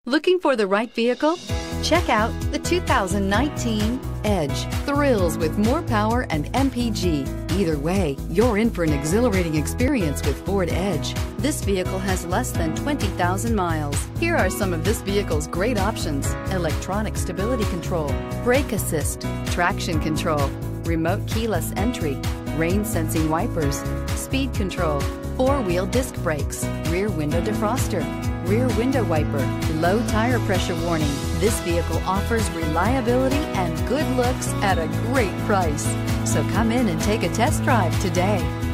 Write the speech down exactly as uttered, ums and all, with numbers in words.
Looking for the right vehicle? Check out the two thousand nineteen Edge. Thrills with more power and M P G. Either way, you're in for an exhilarating experience with Ford Edge. This vehicle has less than twenty thousand miles. Here are some of this vehicle's great options: electronic stability control, brake assist, traction control, remote keyless entry, rain sensing wipers, speed control, four-wheel disc brakes, rear window defroster, rear window wiper, low tire pressure warning. This vehicle offers reliability and good looks at a great price. So come in and take a test drive today.